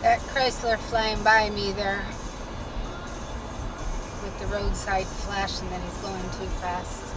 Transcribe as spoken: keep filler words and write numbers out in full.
That Chrysler flying by me there with the roadside flashing that he's going too fast.